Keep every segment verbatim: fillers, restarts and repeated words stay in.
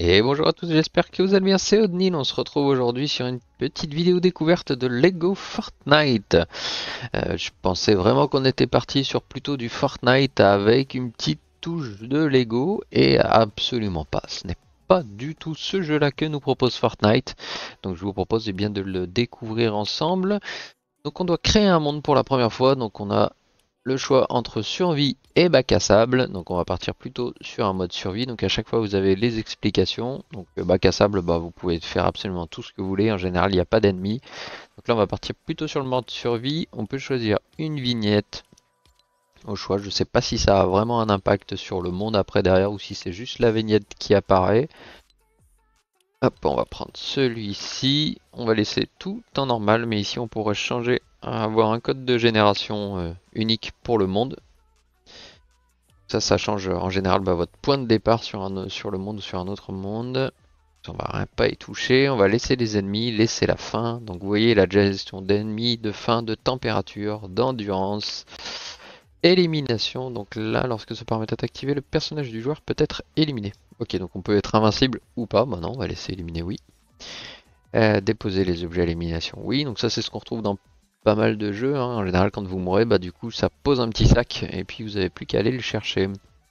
Et bonjour à tous, j'espère que vous allez bien, c'est Odnil, on se retrouve aujourd'hui sur une petite vidéo découverte de Lego Fortnite. Euh, je pensais vraiment qu'on était parti sur plutôt du Fortnite avec une petite touche de Lego, et absolument pas, ce n'est pas du tout ce jeu là que nous propose Fortnite. Donc je vous propose eh bien de le découvrir ensemble. Donc on doit créer un monde pour la première fois, donc on a le choix entre survie et bac à sable. Donc on va partir plutôt sur un mode survie. Donc à chaque fois vous avez les explications. Donc le bac à sable, bah, vous pouvez faire absolument tout ce que vous voulez. En général, il n'y a pas d'ennemis. Donc là on va partir plutôt sur le mode survie. On peut choisir une vignette au choix. Je ne sais pas si ça a vraiment un impact sur le monde après derrière ou si c'est juste la vignette qui apparaît. Hop, on va prendre celui-ci. On va laisser tout en normal, mais ici on pourrait changer, avoir un code de génération euh, unique pour le monde. Ça, ça change en général bah, votre point de départ sur, un, sur le monde ou sur un autre monde. On va rien pas y toucher. On va laisser les ennemis, laisser la faim. Donc vous voyez la gestion d'ennemis, de faim, de température, d'endurance, élimination. Donc là, lorsque ce paramètre est activé, le personnage du joueur peut être éliminé. Ok, donc on peut être invincible ou pas. Bah non, on va laisser éliminer, oui. Euh, déposer les objets à l'élimination, oui. Donc ça, c'est ce qu'on retrouve dans pas mal de jeux, hein. En général, quand vous mourrez, bah du coup, ça pose un petit sac et puis vous avez plus qu'à aller le chercher.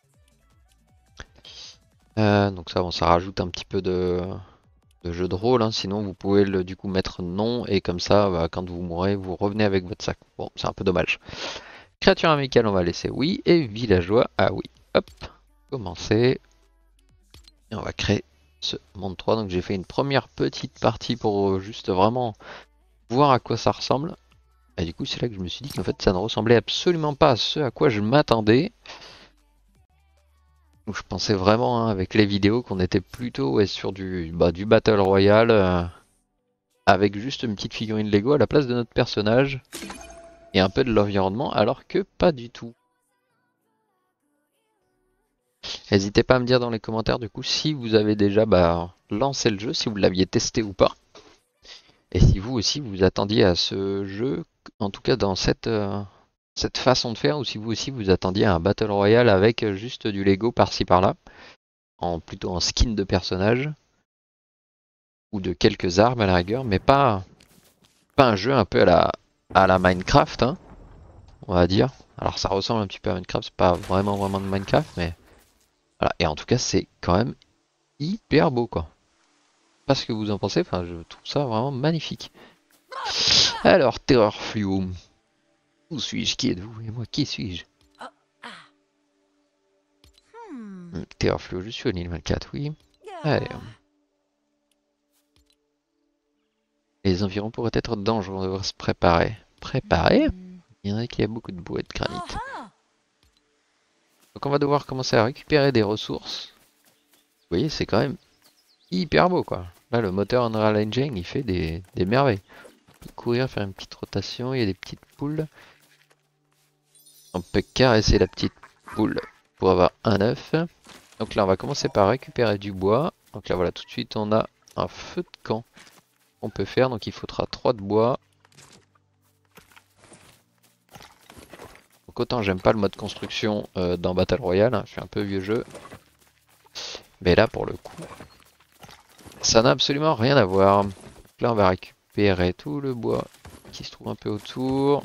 Euh, donc ça, bon, ça rajoute un petit peu de, de jeu de rôle, hein. Sinon, vous pouvez le, du coup mettre non et comme ça, bah, quand vous mourrez, vous revenez avec votre sac. Bon, c'est un peu dommage. Créature amicale, on va laisser oui. Et villageois, ah oui. Hop, commencer. Et on va créer ce monde trois. Donc j'ai fait une première petite partie pour euh, juste vraiment voir à quoi ça ressemble. Et du coup, c'est là que je me suis dit qu'en fait, ça ne ressemblait absolument pas à ce à quoi je m'attendais. Donc je pensais vraiment, hein, avec les vidéos, qu'on était plutôt ouais, sur du, bah, du Battle Royale, euh, avec juste une petite figurine Lego à la place de notre personnage et un peu de l'environnement, alors que pas du tout. N'hésitez pas à me dire dans les commentaires du coup si vous avez déjà bah, lancé le jeu, si vous l'aviez testé ou pas. Et si vous aussi vous attendiez à ce jeu, en tout cas dans cette, euh, cette façon de faire, ou si vous aussi vous attendiez à un Battle Royale avec euh, juste du Lego par-ci par-là, en plutôt en skin de personnage, ou de quelques armes à la rigueur, mais pas, pas un jeu un peu à la, à la Minecraft, hein, on va dire. Alors ça ressemble un petit peu à Minecraft, c'est pas vraiment vraiment de Minecraft, mais voilà. Et en tout cas, c'est quand même hyper beau, quoi. Pas ce que vous en pensez, enfin, je trouve ça vraiment magnifique. Alors, Terror Fluo, où suis-je? Qui êtes-vous? Et moi, qui suis-je? Hmm, Terror Fluo, je suis au niveau vingt-quatre, oui. Allez. Les environs pourraient être dangereux, on devrait se préparer. Préparer? Il y en a qui a beaucoup de boue et de granit. Donc on va devoir commencer à récupérer des ressources. Vous voyez, c'est quand même hyper beau, quoi. Là, le moteur Unreal Engine, il fait des, des merveilles. On peut courir, faire une petite rotation, il y a des petites poules. On peut caresser la petite poule pour avoir un œuf. Donc là, on va commencer par récupérer du bois. Donc là, voilà, tout de suite, on a un feu de camp qu'on peut faire. Donc il faudra trois de bois. Donc autant j'aime pas le mode construction euh, dans Battle Royale, hein, je suis un peu vieux jeu. Mais là, pour le coup, ça n'a absolument rien à voir. Donc là, on va récupérer tout le bois qui se trouve un peu autour.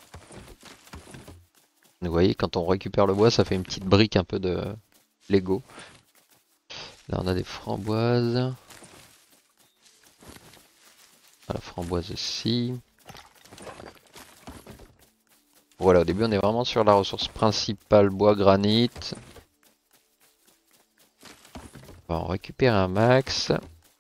Vous voyez, quand on récupère le bois, ça fait une petite brique un peu de Lego. Là, on a des framboises. La framboise aussi. Voilà, au début, on est vraiment sur la ressource principale, bois, granit. On va en récupérer un max.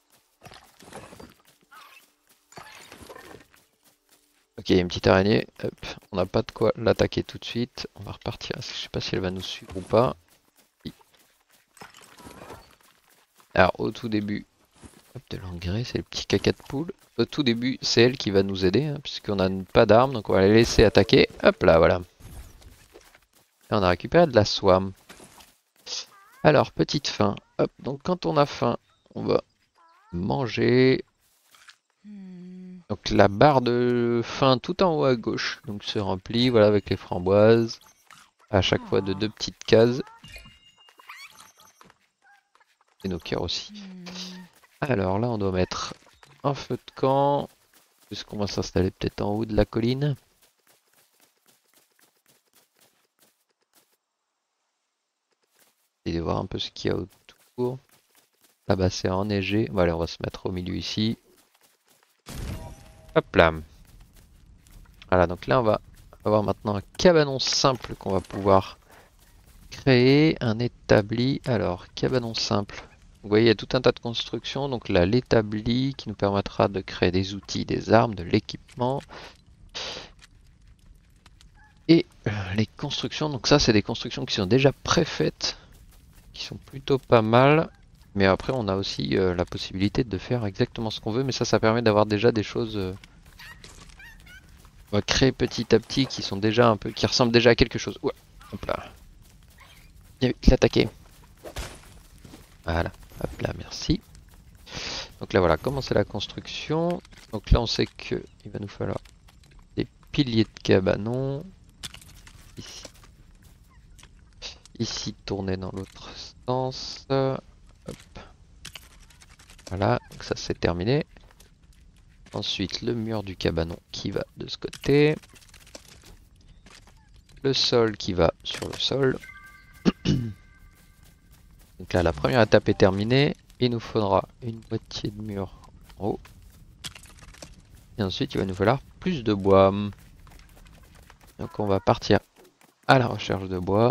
Ok, il y a une petite araignée. Hop, on n'a pas de quoi l'attaquer tout de suite. On va repartir. Je sais pas si elle va nous suivre ou pas. Alors, au tout début, hop, de l'engrais, c'est le petit caca de poule. Au tout début, c'est elle qui va nous aider, hein, puisqu'on n'a pas d'armes, donc on va la laisser attaquer. Hop là, voilà. Et on a récupéré de la soie. Alors, petite faim. Hop, donc quand on a faim, on va manger. Donc la barre de faim tout en haut à gauche, donc se remplit, voilà, avec les framboises. À chaque fois de deux petites cases. Et nos cœurs aussi. Alors là, on doit mettre un feu de camp. Puisqu'on va s'installer peut-être en haut de la colline. Et de voir un peu ce qu'il y a autour. Là-bas, c'est enneigé. Bon, allez, on va se mettre au milieu ici. Hop là. Voilà, donc là, on va avoir maintenant un cabanon simple qu'on va pouvoir créer. Un établi. Alors, cabanon simple. Vous voyez, il y a tout un tas de constructions. Donc là, l'établi qui nous permettra de créer des outils, des armes, de l'équipement. Et euh, les constructions, donc ça, c'est des constructions qui sont déjà préfaites, qui sont plutôt pas mal. Mais après, on a aussi euh, la possibilité de faire exactement ce qu'on veut. Mais ça, ça permet d'avoir déjà des choses euh, on va créer petit à petit qui sont déjà un peu, qui ressemblent déjà à quelque chose. Ouais, hop là. Viens vite l'attaquer. Voilà, hop là, merci. Donc là, voilà, commencer la construction. Donc là, on sait que il va nous falloir des piliers de cabanon. Ici. Ici, tourner dans l'autre sens. Hop. Voilà, donc ça c'est terminé. Ensuite, le mur du cabanon qui va de ce côté. Le sol qui va sur le sol. Donc là, la première étape est terminée. Il nous faudra une moitié de mur en haut. Et ensuite, il va nous falloir plus de bois. Donc on va partir à la recherche de bois.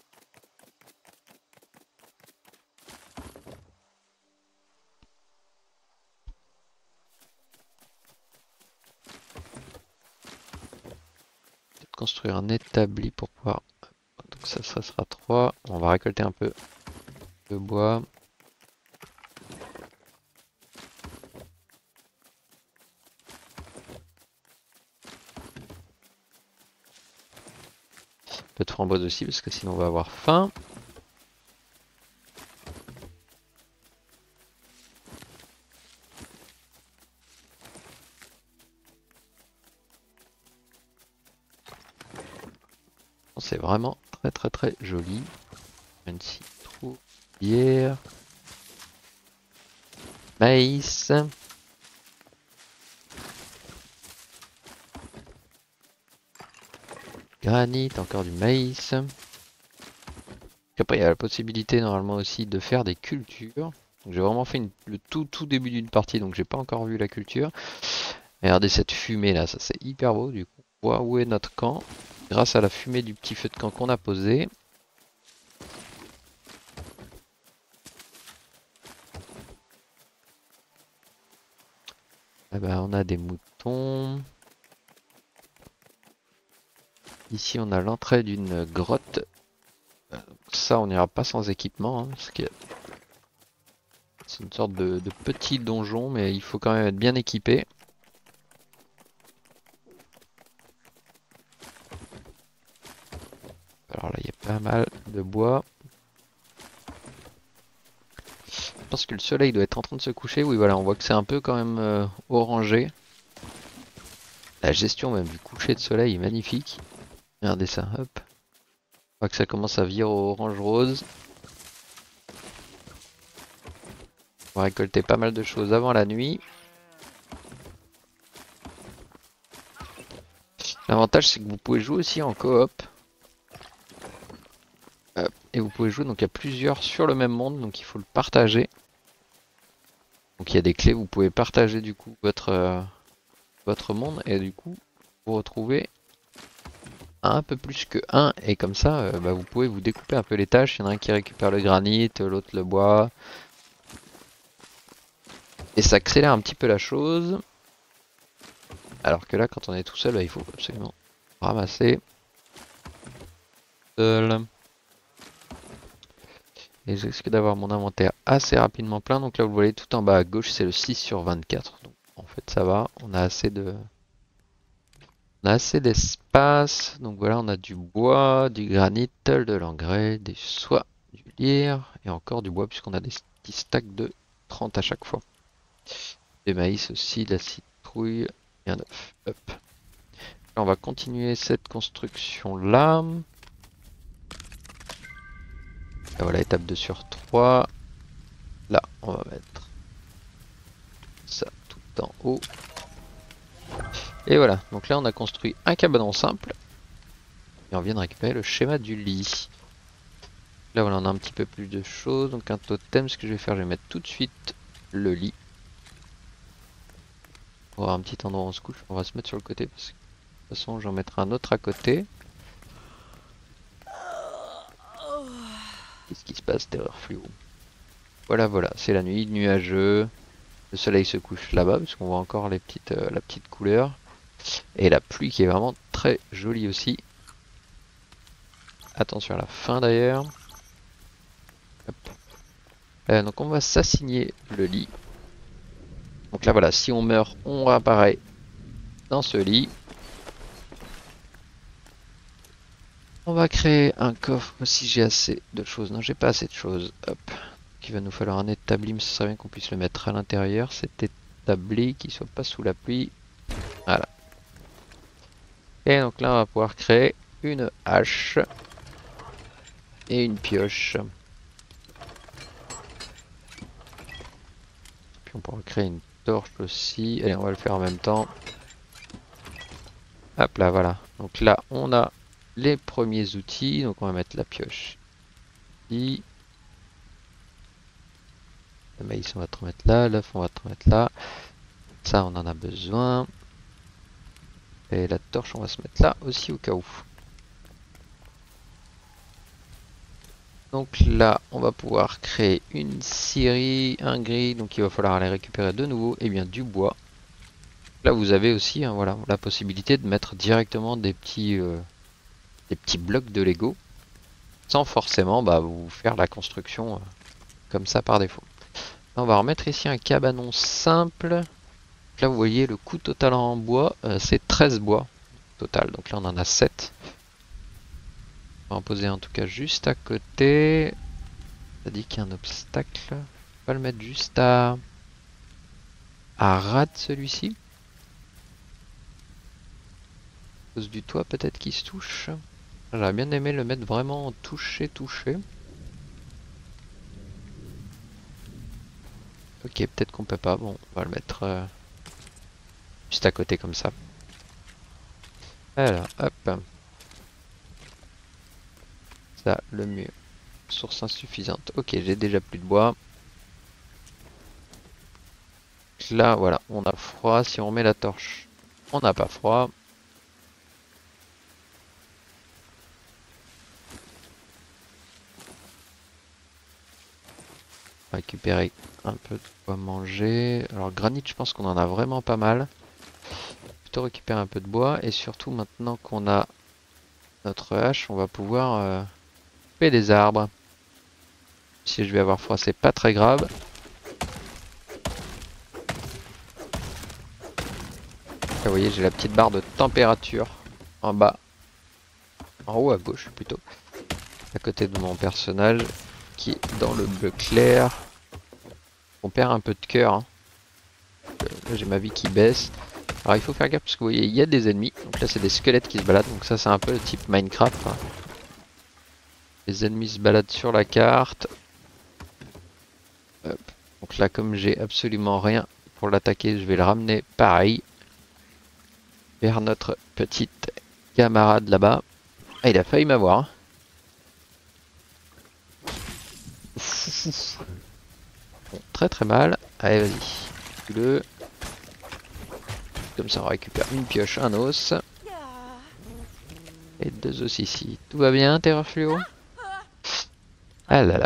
Construire un établi pour pouvoir... Donc ça, ça sera trois. On va récolter un peu de bois. Un peu de framboise aussi parce que sinon on va avoir faim. C'est vraiment très très très joli. Une citrouillère. Maïs. Granit, encore du maïs. Après il y a la possibilité normalement aussi de faire des cultures. J'ai vraiment fait une, le tout tout début d'une partie donc j'ai pas encore vu la culture. Regardez cette fumée là, ça c'est hyper beau du coup. On voit où est notre camp. Grâce à la fumée du petit feu de camp qu'on a posé. Eh ben, on a des moutons. Ici on a l'entrée d'une grotte. Ça on n'ira pas sans équipement. Hein, parce que c'est une sorte de, de petit donjon mais il faut quand même être bien équipé. Alors là il y a pas mal de bois. Je pense que le soleil doit être en train de se coucher. Oui voilà on voit que c'est un peu quand même euh, orangé. La gestion même du coucher de soleil est magnifique. Regardez ça, hop. On voit que ça commence à virer au orange rose. On va récolter pas mal de choses avant la nuit. L'avantage c'est que vous pouvez jouer aussi en coop. Et vous pouvez jouer, donc il y a plusieurs sur le même monde, donc il faut le partager. Donc il y a des clés, vous pouvez partager du coup votre, euh, votre monde et du coup vous retrouvez un peu plus que un et comme ça euh, bah, vous pouvez vous découper un peu les tâches. Il y en a un qui récupère le granit, l'autre le bois. Et ça accélère un petit peu la chose. Alors que là quand on est tout seul, bah, il faut absolument ramasser seul. Et je risque d'avoir mon inventaire assez rapidement plein. Donc là vous le voyez tout en bas à gauche c'est le six sur vingt-quatre. Donc en fait ça va, on a assez de... On a assez d'espace, donc voilà, on a du bois, du granit, de l'engrais, des soies, du lierre et encore du bois puisqu'on a des petits stacks de trente à chaque fois. Des maïs aussi, de la citrouille et un œuf. Hop. Là, on va continuer cette construction là. Et voilà, étape deux sur trois. là, on va mettre ça tout en haut. Et voilà, donc là on a construit un cabanon simple. Et on vient de récupérer le schéma du lit. Là voilà, on a un petit peu plus de choses. Donc un totem, ce que je vais faire, je vais mettre tout de suite le lit. On va avoir un petit endroit où on se couche. On va se mettre sur le côté parce que de toute façon j'en mettrai un autre à côté. Qu'est-ce qui se passe, terreur fluo? Voilà, voilà, c'est la nuit, nuageux. Le soleil se couche là-bas parce qu'on voit encore les petites, euh, la petite couleur. Et la pluie qui est vraiment très jolie aussi. Attention à la fin d'ailleurs. Euh, donc on va s'assigner le lit. Donc là voilà, si on meurt, on réapparaît dans ce lit. On va créer un coffre si j'ai assez de choses. Non, j'ai pas assez de choses. Hop. Il va nous falloir un établi, mais ce serait bien qu'on puisse le mettre à l'intérieur. Cet établi qui soit pas sous la pluie. Voilà. Et donc là, on va pouvoir créer une hache et une pioche. Puis on pourra créer une torche aussi. Allez, on va le faire en même temps. Hop là, voilà. Donc là, on a les premiers outils. Donc on va mettre la pioche ici. Le maïs, on va te remettre là. L'œuf, on va te remettre là. Ça, on en a besoin. Et la torche, on va se mettre là aussi au cas où. Donc là, on va pouvoir créer une scierie, un grill. Donc il va falloir aller récupérer de nouveau et bien du bois. Là, vous avez aussi hein, voilà, la possibilité de mettre directement des petits, euh, des petits blocs de Lego. Sans forcément bah, vous faire la construction euh, comme ça par défaut. Là, on va remettre ici un cabanon simple. Là, vous voyez le coût total en bois, euh, c'est treize bois total. Donc là, on en a sept. On va en poser en tout cas juste à côté. Ça dit qu'il y a un obstacle. On va le mettre juste à, à ras de celui-ci. À cause du toit peut-être qui se touche. J'aurais bien aimé le mettre vraiment touché touché. Ok, peut-être qu'on peut pas. Bon, on va le mettre euh, juste à côté comme ça. Alors, hop. Ça, le mieux. Source insuffisante. Ok, j'ai déjà plus de bois. Là, voilà, on a froid. Si on remet la torche, on n'a pas froid. Récupérer un peu de quoi manger. Alors, granit, je pense qu'on en a vraiment pas mal. Plutôt récupérer un peu de bois. Et surtout, maintenant qu'on a notre hache, on va pouvoir euh, couper des arbres. Si je vais avoir froid, c'est pas très grave. Là, vous voyez, j'ai la petite barre de température en bas. En haut à gauche plutôt. À côté de mon personnage qui est dans le bleu clair. On perd un peu de cœur. Hein. Là, j'ai ma vie qui baisse. Alors il faut faire gaffe parce que vous voyez, il y a des ennemis. Donc là, c'est des squelettes qui se baladent. Donc ça, c'est un peu le type Minecraft. Hein. Les ennemis se baladent sur la carte. Hop. Donc là, comme j'ai absolument rien pour l'attaquer, je vais le ramener pareil vers notre petite camarade là-bas. Ah, il a failli m'avoir. Hein. Bon, très très mal. Allez, vas-y. Le. Comme ça, on récupère une pioche, un os. Et deux os ici. Tout va bien, terreur fluo? Ah là là.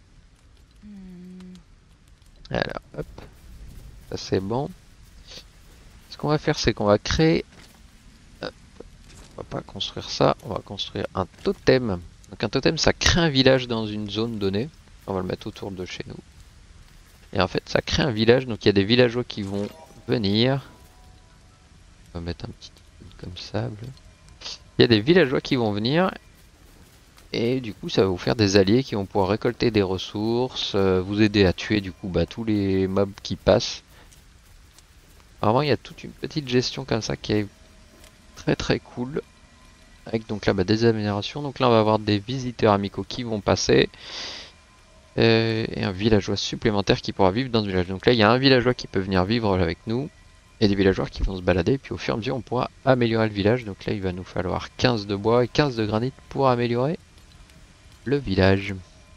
Alors, hop. Ça c'est bon. Ce qu'on va faire, c'est qu'on va créer... Hop. On va pas construire ça. On va construire un totem. Donc un totem, ça crée un village dans une zone donnée. On va le mettre autour de chez nous. Et en fait, ça crée un village. Donc il y a des villageois qui vont venir. On va mettre un petit comme ça. Il y a des villageois qui vont venir. Et du coup, ça va vous faire des alliés qui vont pouvoir récolter des ressources, euh, vous aider à tuer du coup bah, tous les mobs qui passent. Vraiment, il y a toute une petite gestion comme ça qui est très très cool. Avec donc là bah, des améliorations. Donc là, on va avoir des visiteurs amicaux qui vont passer. euh, et un villageois supplémentaire qui pourra vivre dans ce village. Donc là, il y a un villageois qui peut venir vivre avec nous et des villageois qui vont se balader. Et puis au fur et à mesure, on pourra améliorer le village. Donc là, il va nous falloir quinze de bois et quinze de granit pour améliorer le village.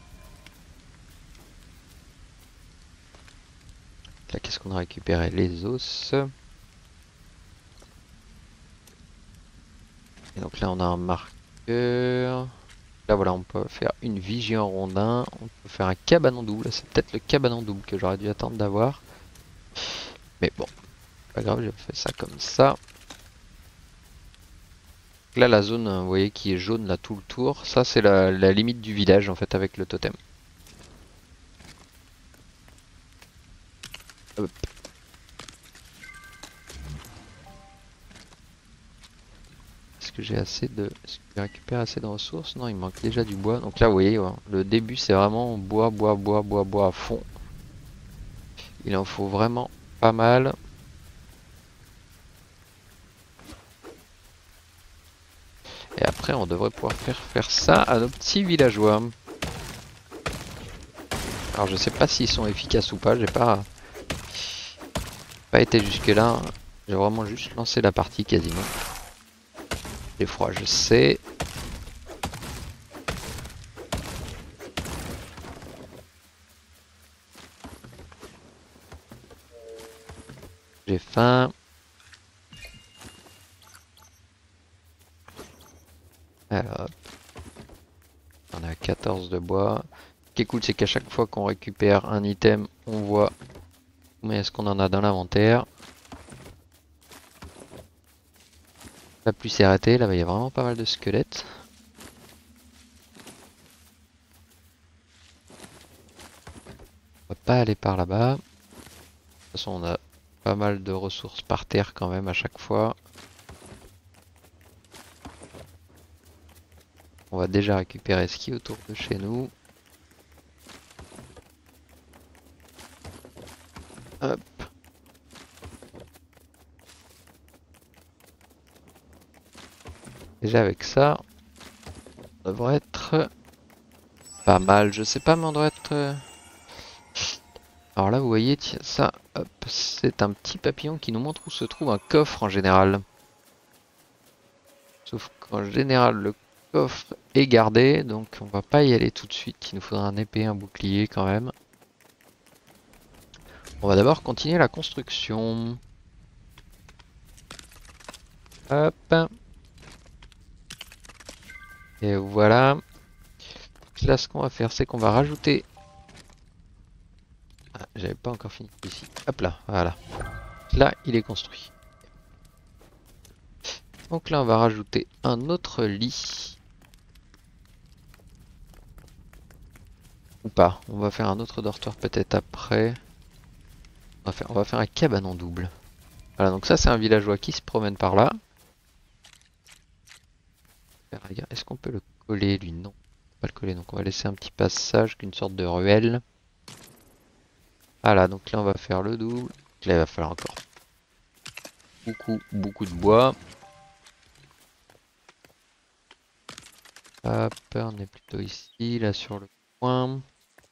Là, qu'est-ce qu'on a récupéré? Les os. Et donc là, on a un marqueur. Là, voilà, on peut faire une vigie en rondin. On peut faire un cabanon double. C'est peut-être le cabanon double que j'aurais dû attendre d'avoir. Mais bon, pas grave, j'ai fait ça comme ça. Là, la zone, vous voyez, qui est jaune là tout le tour, ça c'est la, la limite du village en fait avec le totem. Hop. Est-ce que j'ai assez de... Est-ce que j'ai récupéré assez de ressources? Non, il manque déjà du bois. Donc là, vous voyez, ouais, le début c'est vraiment bois, bois, bois, bois, bois à fond. Il en faut vraiment pas mal. Et après, on devrait pouvoir faire faire ça à nos petits villageois. Alors, je sais pas s'ils sont efficaces ou pas. J'ai pas, pas été jusque là. J'ai vraiment juste lancé la partie quasiment. J'ai froid, je sais. J'ai faim. Alors, hop. On a quatorze de bois. Ce qui est cool, c'est qu'à chaque fois qu'on récupère un item, on voit combien est-ce qu'on en a dans l'inventaire. La pluie s'est arrêtée, là il y a vraiment pas mal de squelettes. On va pas aller par là-bas. De toute façon, on a pas mal de ressources par terre quand même à chaque fois. On va déjà récupérer ce qui est autour de chez nous. Hop. Déjà avec ça, on devrait être pas mal. Je sais pas, mais on devrait être... Alors là, vous voyez, tiens, ça, hop, c'est un petit papillon qui nous montre où se trouve un coffre en général. Sauf qu'en général, le coffre est gardé, donc on va pas y aller tout de suite. Il nous faudra un épée, un bouclier quand même. On va d'abord continuer la construction. Hop. Et voilà. Là, ce qu'on va faire, c'est qu'on va rajouter... Ah, j'avais pas encore fini ici. Hop là, voilà. Là, il est construit. Donc là, on va rajouter un autre lit. Ou pas. On va faire un autre dortoir peut-être après. On va faire, on va faire un cabanon double. Voilà, donc ça, c'est un villageois qui se promène par là. Est-ce qu'on peut le coller, lui? Non, pas le coller. Donc on va laisser un petit passage, qu'une sorte de ruelle. Voilà, donc là, on va faire le double. Donc là, il va falloir encore beaucoup, beaucoup de bois. Hop, on est plutôt ici, là sur le coin.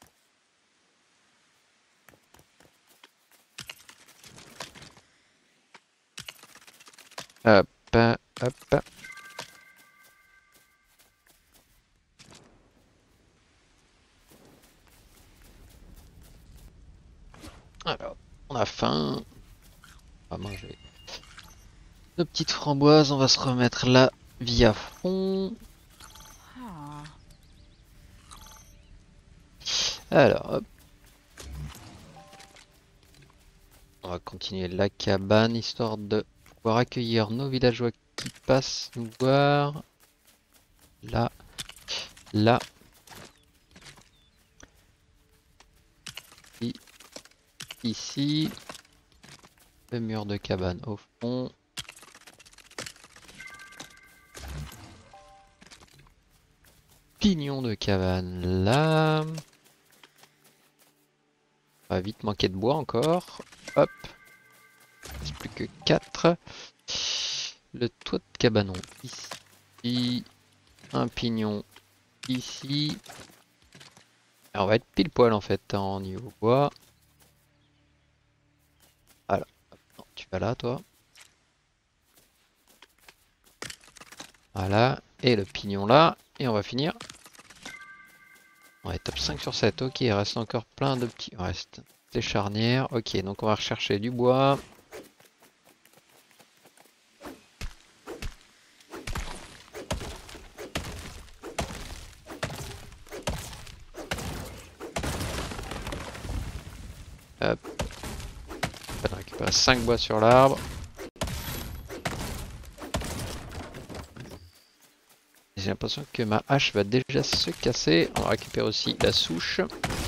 Hop, hop. Alors, on a faim. On va manger nos petites framboises. On va se remettre la vie à fond. Alors, hop. On va continuer la cabane, histoire de pouvoir accueillir nos villageois qui passent nous voir. Là, là. Et ici. Le mur de cabane au fond. Pignon de cabane là. On va vite manquer de bois encore. Hop. Il ne reste plus que quatre. Le toit de cabanon ici. Un pignon ici. Alors, on va être pile poil en fait en niveau bois. Voilà. Non, tu vas là toi. Voilà. Et le pignon là. Et on va finir. On est top cinq sur sept. Ok, il reste encore plein de petits. Il reste des charnières. Ok, donc on va rechercher du bois. Hop. On va récupérer cinq bois sur l'arbre. J'ai l'impression que ma hache va déjà se casser. On va récupérer aussi la souche.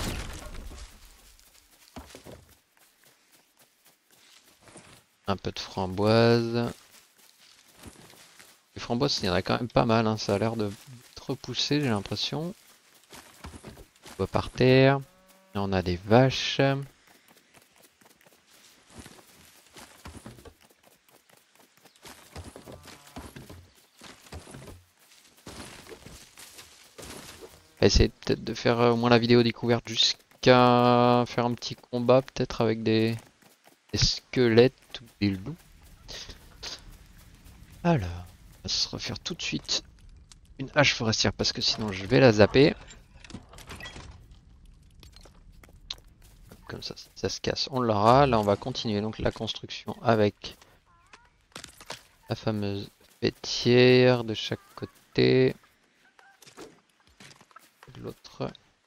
Un peu de framboise. Les framboises, il y en a quand même pas mal. Hein. Ça a l'air de repousser, j'ai l'impression. Bois par terre. Là, on a des vaches. On va essayer peut-être de faire au moins la vidéo découverte jusqu'à faire un petit combat peut-être avec des... des squelettes ou des loups. Alors, on va se refaire tout de suite une hache forestière parce que sinon je vais la zapper. Comme ça, si ça se casse, on l'aura. Là, on va continuer donc la construction avec la fameuse pétière de chaque côté. De l'autre.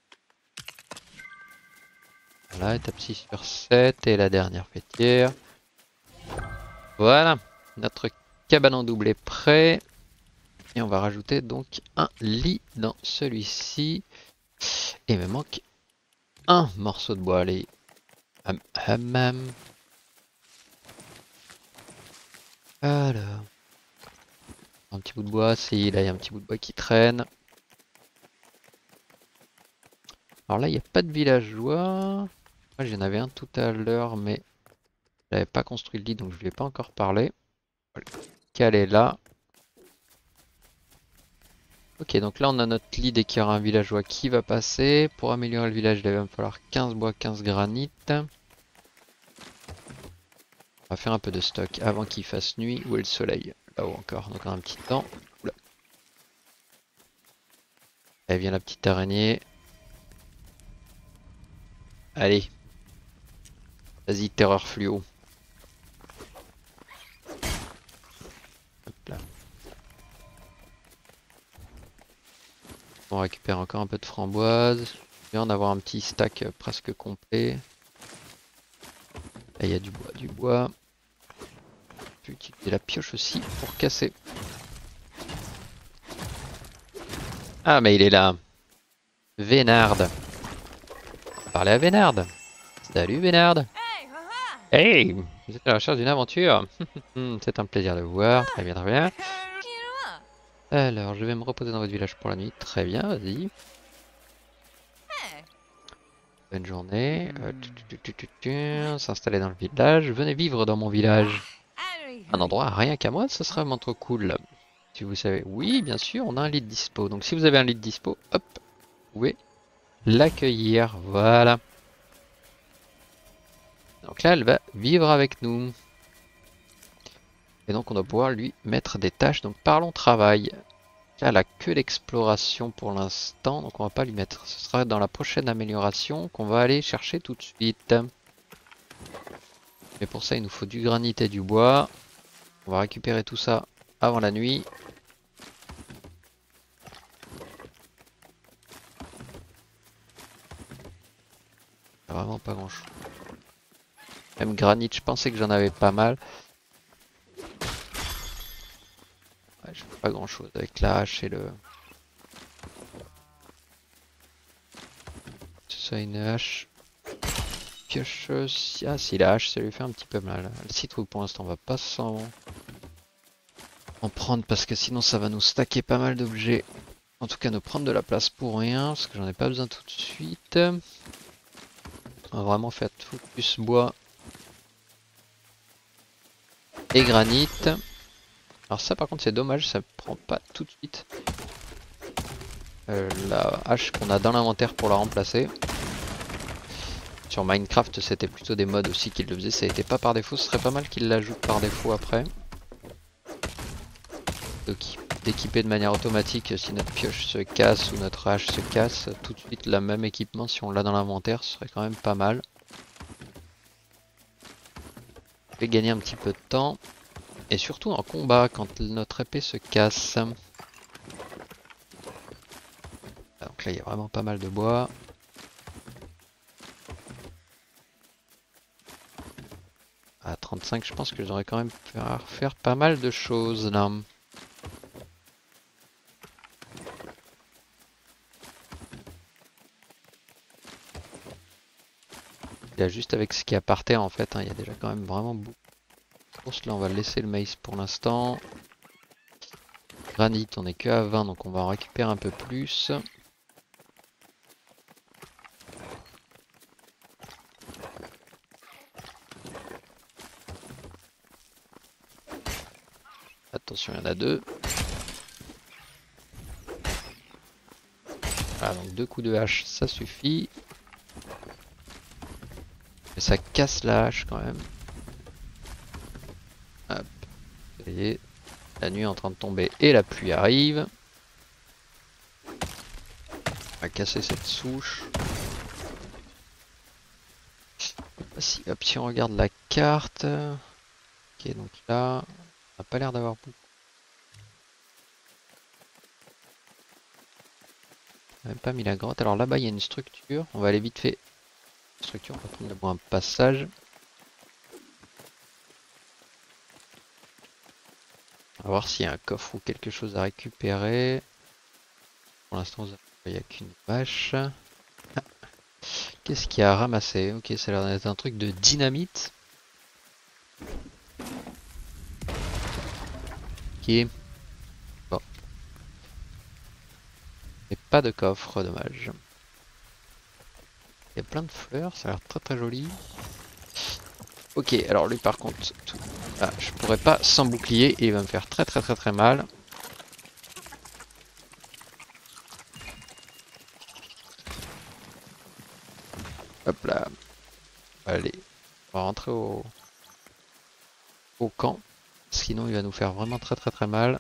Voilà, étape six sur sept et la dernière pétière. Voilà, notre cabane en double est prêt. Et on va rajouter donc un lit dans celui-ci. Et il me manque un morceau de bois. Allez. Hum, hum, hum. Alors. Un petit bout de bois. Si, là il y a un petit bout de bois qui traîne. Alors là, il n'y a pas de villageois. Moi, j'en avais un tout à l'heure, mais je n'avais pas construit le lit, donc je ne lui ai pas encore parlé. Caler là. Ok, donc là on a notre lit dès qu'il y aura un villageois qui va passer. Pour améliorer le village, il va me falloir quinze bois, quinze granit. On va faire un peu de stock avant qu'il fasse nuit. Où est le soleil? Là-haut encore, donc on a un petit temps. Oula. Allez, vient la petite araignée. Allez. Vas-y, terreur fluo. Hop là. On récupère encore un peu de framboise. Bien d'avoir un petit stack presque complet. Là, il y a du bois, du bois. On peut utiliser la pioche aussi pour casser. Ah, mais il est là. Vénard. Parlez à Vénard. Salut Vénard. Hey, vous êtes à la recherche d'une aventure. C'est un plaisir de vous voir. Très bien, très bien. Alors, je vais me reposer dans votre village pour la nuit. Très bien, vas-y. Bonne journée. Euh, S'installer dans le village. Venez vivre dans mon village. Un endroit rien qu'à moi, ce serait vraiment trop cool. Si vous savez. Oui, bien sûr, on a un lit de dispo. Donc si vous avez un lit de dispo, hop, vous pouvez l'accueillir. Voilà. Donc là, elle va vivre avec nous. Et donc on doit pouvoir lui mettre des tâches. Donc parlons travail. Là, elle a que l'exploration pour l'instant. Donc on va pas lui mettre. Ce sera dans la prochaine amélioration qu'on va aller chercher tout de suite. Mais pour ça, il nous faut du granit et du bois. On va récupérer tout ça avant la nuit. Vraiment pas grand chose. Même granit, je pensais que j'en avais pas mal. Ouais, je fais pas grand chose avec la hache et le... C'est ça une hache. Pioche. Ah si la hache ça lui fait un petit peu mal. Le citrouille pour l'instant on va pas s'en en prendre parce que sinon ça va nous stacker pas mal d'objets. En tout cas nous prendre de la place pour rien parce que j'en ai pas besoin tout de suite. On va vraiment faire focus bois et granit. Alors ça par contre c'est dommage, ça prend pas tout de suite. euh, la hache qu'on a dans l'inventaire pour la remplacer. Sur Minecraft c'était plutôt des mods aussi qui le faisaient, ça n'était pas par défaut, ce serait pas mal qu'ils l'ajoutent par défaut après. D'équiper de manière automatique si notre pioche se casse ou notre hache se casse, tout de suite le même équipement si on l'a dans l'inventaire, ce serait quand même pas mal. Ça fait gagner un petit peu de temps. Et surtout en combat quand notre épée se casse. Donc là il y a vraiment pas mal de bois. À trente-cinq je pense que j'aurais quand même pu faire pas mal de choses là. Il y a juste avec ce qu'il y a par terre en fait, hein, il y a déjà quand même vraiment beaucoup de courses. Là on va laisser le maïs pour l'instant. Granit on est que à vingt donc on va en récupérer un peu plus. Attention il y en a deux. Voilà donc deux coups de hache ça suffit. Mais ça casse la hache quand même. Hop. Vous voyez, la nuit est en train de tomber et la pluie arrive. On va casser cette souche. Si, hop, si on regarde la carte. Ok donc là, on n'a pas l'air d'avoir beaucoup. On n'a même pas mis la grotte. Alors là-bas il y a une structure. On va aller vite fait. Structure, on va prendre d'abord un passage. On va voir s'il y a un coffre ou quelque chose à récupérer. Pour l'instant, il n'y a qu'une vache. Ah. Qu'est-ce qu'il y a à ramasser? Ok, ça a l'air d'être un truc de dynamite. Ok. Bon. Et pas de coffre, dommage. Il y a plein de fleurs, ça a l'air très très joli. Ok, alors lui par contre, tout... ah, je pourrais pas sans bouclier et il va me faire très très très très mal. Hop là. Allez, on va rentrer au, au camp. Sinon il va nous faire vraiment très très très mal.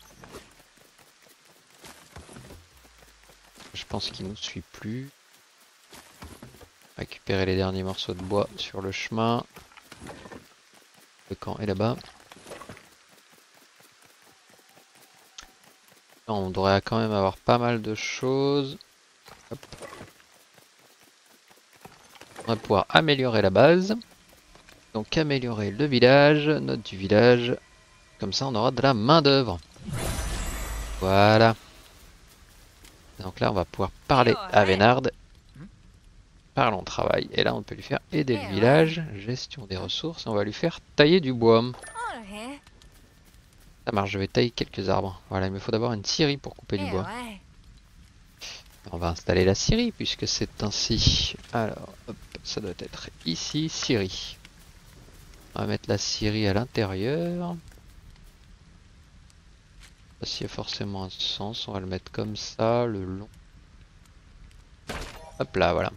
Je pense qu'il nous suit plus. Récupérer les derniers morceaux de bois sur le chemin. Le camp est là-bas. On devrait quand même avoir pas mal de choses. Hop. On va pouvoir améliorer la base. Donc améliorer le village, note du village. Comme ça on aura de la main d'œuvre. Voilà. Donc là on va pouvoir parler à Vénard. Parlons travail. Et là on peut lui faire aider le village. Gestion des ressources. On va lui faire tailler du bois. Ça marche, je vais tailler quelques arbres. Voilà, il me faut d'abord une scierie pour couper du bois. On va installer la scierie puisque c'est ainsi. Alors, hop, ça doit être ici, scierie. On va mettre la scierie à l'intérieur. Pas s'il y a forcément un sens, on va le mettre comme ça, le long. Hop là, voilà.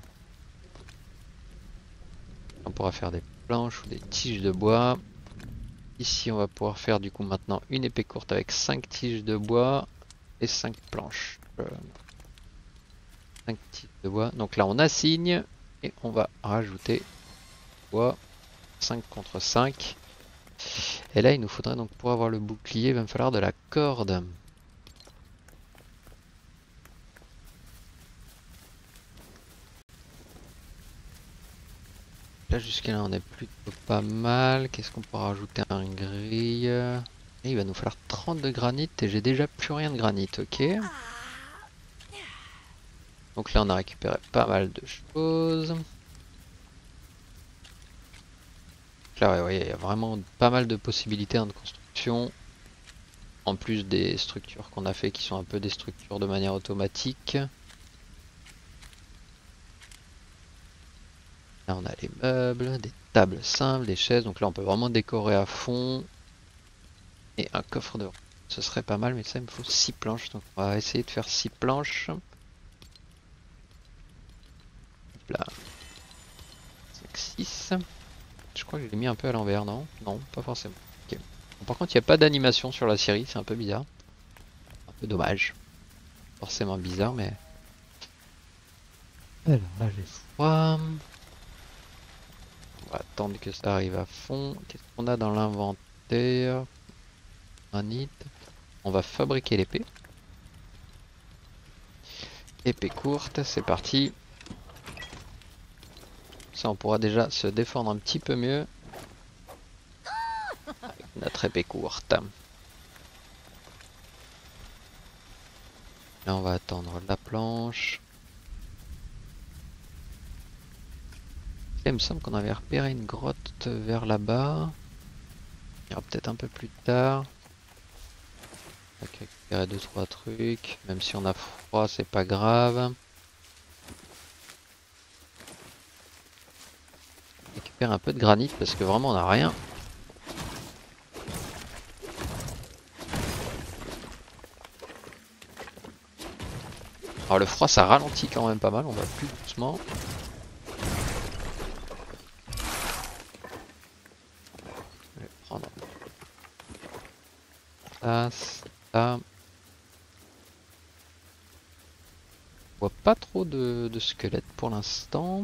On pourra faire des planches ou des tiges de bois. Ici, on va pouvoir faire du coup maintenant une épée courte avec cinq tiges de bois et cinq planches. Euh, cinq tiges de bois. Donc là, on assigne et on va rajouter bois. cinq contre cinq. Et là, il nous faudrait donc pour avoir le bouclier, il va me falloir de la corde. Là, jusqu'à là, on est plutôt pas mal. Qu'est-ce qu'on pourra rajouter? Un grille. Et il va nous falloir trente de granit et j'ai déjà plus rien de granit, ok. Donc là, on a récupéré pas mal de choses. Là, ouais, ouais, il y a vraiment pas mal de possibilités hein, de construction. En plus des structures qu'on a fait qui sont un peu des structures de manière automatique. Là on a les meubles, des tables simples, des chaises, donc là on peut vraiment décorer à fond. Et un coffre de... ce serait pas mal, mais ça il me faut six planches, donc on va essayer de faire six planches. Hop là. cinq, six. Je crois que je l'ai mis un peu à l'envers, non? Non, pas forcément. Ok. Bon, par contre, il n'y a pas d'animation sur la série, c'est un peu bizarre. Un peu dommage. Forcément bizarre, mais... Alors là, j'ai froid. On va attendre que ça arrive à fond. Qu'est-ce qu'on a dans l'inventaire? Granit. On va fabriquer l'épée. Épée courte, c'est parti. Ça, on pourra déjà se défendre un petit peu mieux avec notre épée courte. Là, on va attendre la planche. Là, il me semble qu'on avait repéré une grotte vers là-bas. Il y aura peut-être un peu plus tard. On va récupérer deux trois trucs. Même si on a froid, c'est pas grave. Récupère un peu de granit parce que vraiment on n'a rien. Alors le froid ça ralentit quand même pas mal, on va plus doucement. Je vais prendre ça, ça. On voit pas trop de, de squelettes pour l'instant.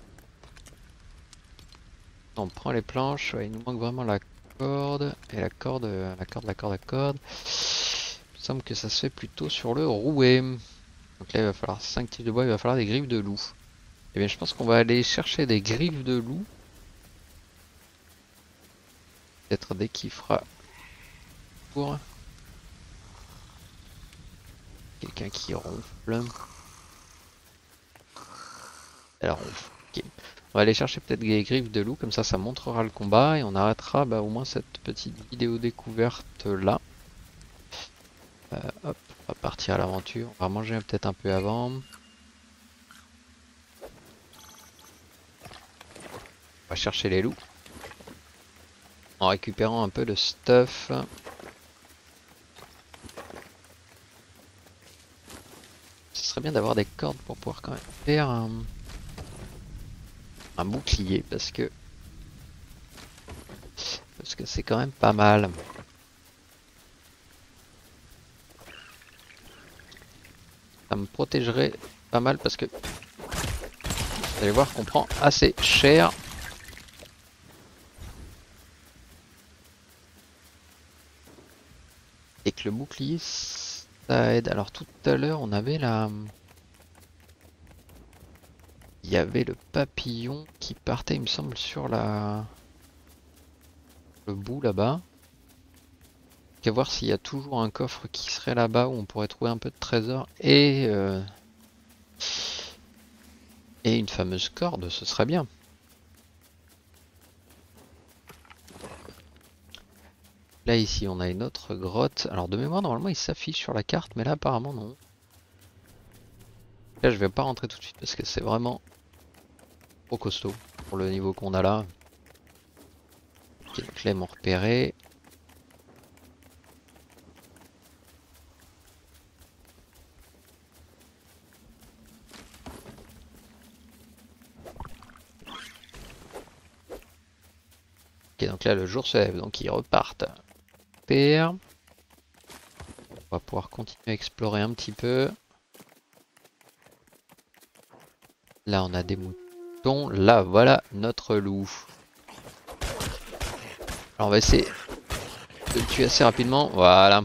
On prend les planches, ouais, il nous manque vraiment la corde. Et la corde, la corde, la corde, la corde. Il me semble que ça se fait plutôt sur le rouet. Donc là il va falloir cinq tiges de bois, il va falloir des griffes de loup. Et bien je pense qu'on va aller chercher des griffes de loup. Peut-être dès qu'il fera pour quelqu'un qui ronfle. Alors ok. On va aller chercher peut-être des griffes de loup, comme ça ça montrera le combat et on arrêtera bah, au moins cette petite vidéo découverte là. Euh, hop, on va partir à l'aventure. On va manger peut-être un peu avant. On va chercher les loups. En récupérant un peu de stuff. Ce serait bien d'avoir des cordes pour pouvoir quand même faire un, un bouclier parce que parce que c'est quand même pas mal. Ça me protégerait pas mal parce que vous allez voir qu'on prend assez cher. Et que le bouclier ça aide. Alors tout à l'heure on avait la... Il y avait le papillon qui partait il me semble sur la... le bout là-bas. À voir s'il y a toujours un coffre qui serait là-bas où on pourrait trouver un peu de trésor et... Euh... Et une fameuse corde, ce serait bien. Là ici on a une autre grotte. Alors de mémoire normalement il s'affiche sur la carte mais là apparemment non. Là je vais pas rentrer tout de suite parce que c'est vraiment trop costaud pour le niveau qu'on a là. Ok donc là ils m'ont repéré. Ok donc là le jour se lève donc ils repartent. On va pouvoir continuer à explorer un petit peu. Là on a des moutons. Là voilà notre loup. Alors on va essayer de le tuer assez rapidement. Voilà.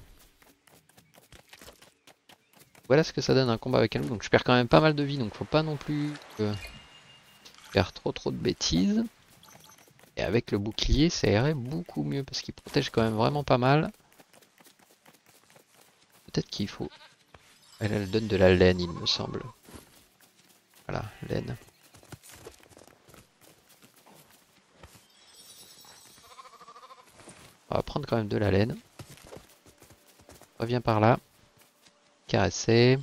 Voilà ce que ça donne un combat avec un loup. Donc je perds quand même pas mal de vie. Donc faut pas non plus euh, faire trop trop de bêtises. Et avec le bouclier ça irait beaucoup mieux. Parce qu'il protège quand même vraiment pas mal. Peut-être qu'il faut... Elle, elle donne de la laine il me semble. Voilà, laine. On va prendre quand même de la laine. Reviens par là. Caresser.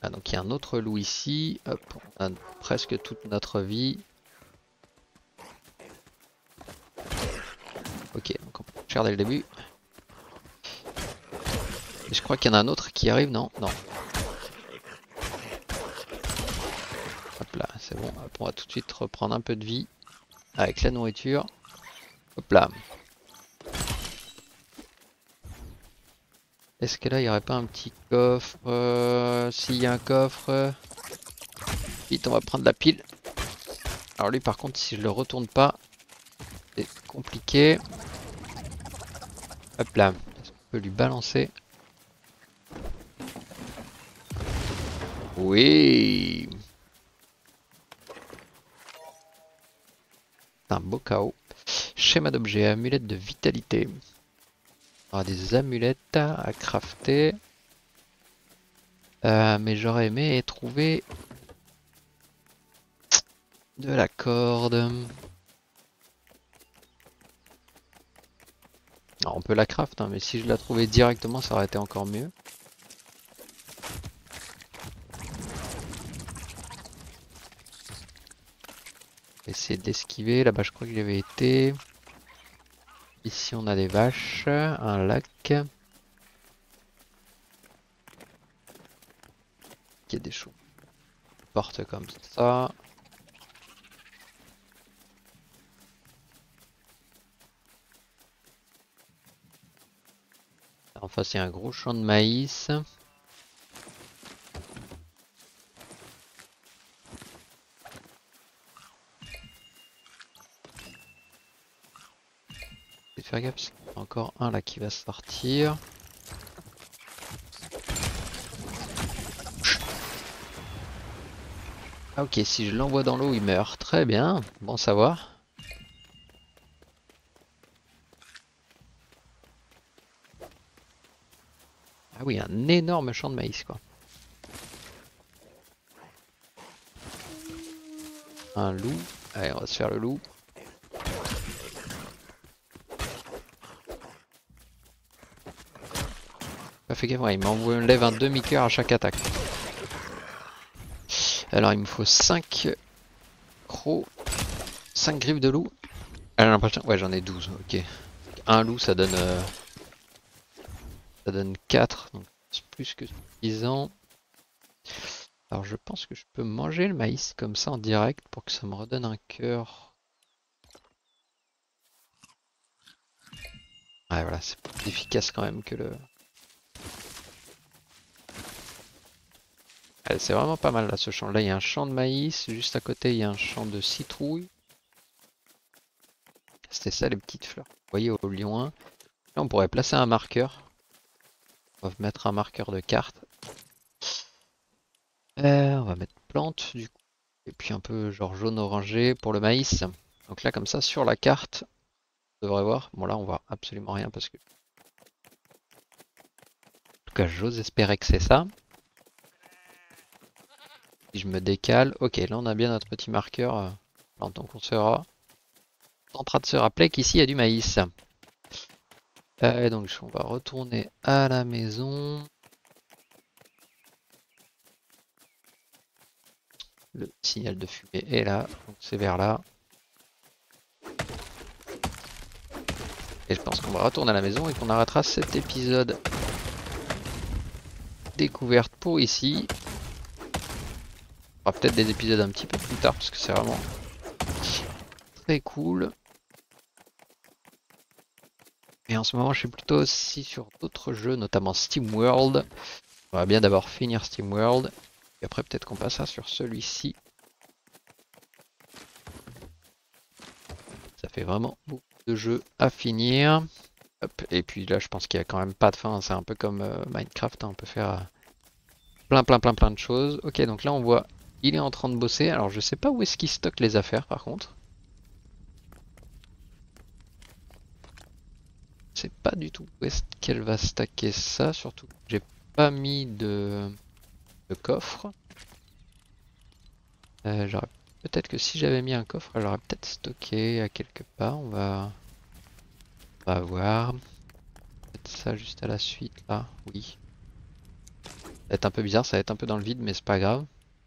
Ah, donc il y a un autre loup ici. Hop, on a presque toute notre vie. Ok, donc on peut faire dès le début. Et je crois qu'il y en a un autre qui arrive, non? Non. Hop là, c'est bon. Hop, on va tout de suite reprendre un peu de vie avec la nourriture. Hop là. Est-ce que là, il n'y aurait pas un petit coffre? euh, S'il y a un coffre... euh, Vite, on va prendre la pile. Alors lui, par contre, si je le retourne pas, c'est compliqué. Hop là. Est-ce qu'on peut lui balancer? Oui. C'est un beau chaos. Schéma d'objet, amulette de vitalité. On aura des amulettes à crafter. Euh, mais j'aurais aimé trouver de la corde. Alors, on peut la craft, hein, mais si je la trouvais directement, ça aurait été encore mieux. Essayer d'esquiver. Là-bas, je crois que j'avais été. Ici, on a des vaches, un lac. Il y a des choses. Porte comme ça. En face, il y a un gros champ de maïs. Je vais faire gaffe, parce qu'il y a encore un là qui va sortir. Ah ok, si je l'envoie dans l'eau, il meurt. Très bien, bon savoir. Ah oui, un énorme champ de maïs quoi. Un loup. Allez, on va se faire le loup. Pas fait gaffe, ouais, il m'enlève un demi-cœur à chaque attaque. Alors il me faut cinq crocs, cinq griffes de loup. Ah, j'ai l'impression... Ouais, j'en ai douze, ok. Un loup, ça donne... Euh... Ça donne quatre, donc c'est plus que suffisant. Alors je pense que je peux manger le maïs comme ça en direct pour que ça me redonne un cœur. Ouais voilà, c'est plus efficace quand même que le... Ouais, c'est vraiment pas mal là ce champ. Là il y a un champ de maïs, juste à côté il y a un champ de citrouille. C'était ça les petites fleurs. Vous voyez au loin. Là on pourrait placer un marqueur. On va mettre un marqueur de carte. Euh, on va mettre plante du coup. Et puis un peu genre jaune orangé pour le maïs. Donc là comme ça sur la carte, on devrait voir. Bon là on voit absolument rien parce que... En tout cas j'ose espérer que c'est ça. Si je me décale, ok là on a bien notre petit marqueur. Euh, donc on sera en train de se rappeler qu'ici il y a du maïs. Euh, donc on va retourner à la maison. Le signal de fumée est là, donc c'est vers là. Et je pense qu'on va retourner à la maison et qu'on arrêtera cet épisode découverte pour ici. On fera peut-être des épisodes un petit peu plus tard parce que c'est vraiment très cool. Et en ce moment je suis plutôt aussi sur d'autres jeux, notamment SteamWorld. On va bien d'abord finir SteamWorld. Et après peut-être qu'on passera sur celui-ci. Ça fait vraiment beaucoup de jeux à finir. Hop. Et puis là je pense qu'il n'y a quand même pas de fin. C'est un peu comme euh, Minecraft. Hein. On peut faire euh, plein plein plein plein de choses. Ok donc là on voit il est en train de bosser. Alors je sais pas où est-ce qu'il stocke les affaires par contre. Je sais pas du tout où est-ce qu'elle va stacker ça. Surtout que j'ai pas mis de, de coffre. Euh, j'aurais peut-être que si j'avais mis un coffre, j'aurais peut-être stocké à quelque part. On va, on va voir. Peut-être ça juste à la suite là. Oui. va être un peu bizarre, ça va être un peu dans le vide, mais c'est pas grave.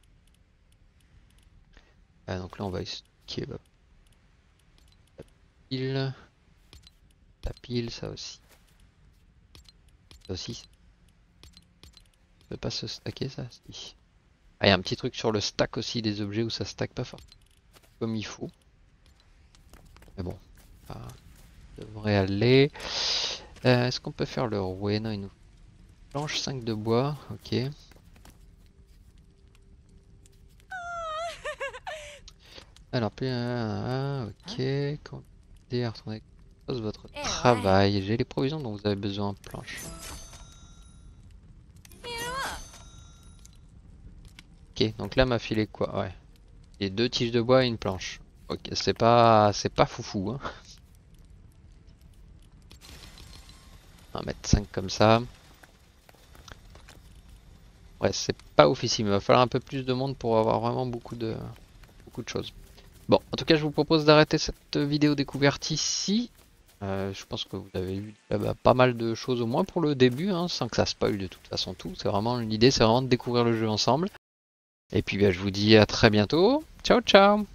Ah, donc là, on va stocker bah, la pile, la pile, ça aussi. Ça aussi, ça peut pas se stacker, ça? Si. Ah, il y a un petit truc sur le stack aussi des objets où ça stack pas fort comme il faut. Mais bon, ça devrait aller. Euh, Est-ce qu'on peut faire le rouet? Non, il nous faut planche cinq de bois, ok. Alors, puis, euh, ok. Continuez à retourner à votre travail. J'ai les provisions dont vous avez besoin. Planche. Ok, donc là m'a filé quoi? Ouais. Et deux tiges de bois et une planche. Ok, c'est pas, c'est pas foufou, hein. On va mettre cinq comme ça. Ouais, c'est pas oufissime. Il va falloir un peu plus de monde pour avoir vraiment beaucoup de, beaucoup de choses. Bon, en tout cas, je vous propose d'arrêter cette vidéo découverte ici. Euh, je pense que vous avez eu eh ben, pas mal de choses au moins pour le début, hein, sans que ça spoil de toute façon tout. C'est vraiment l'idée, c'est vraiment de découvrir le jeu ensemble. Et puis, ben, je vous dis à très bientôt. Ciao, ciao!